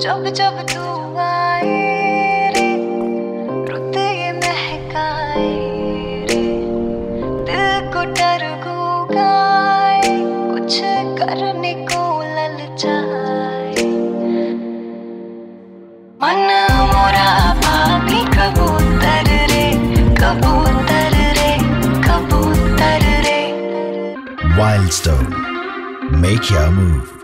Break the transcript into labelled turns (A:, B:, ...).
A: जब जब तू आए रे रुत ये महकाए रे, दिल को डर गाए कुछ करने को ललचाए। मन मोरा भाभी कबूतर रे, कबूतर रे, कबूतर रे।
B: Wildstone, make your move.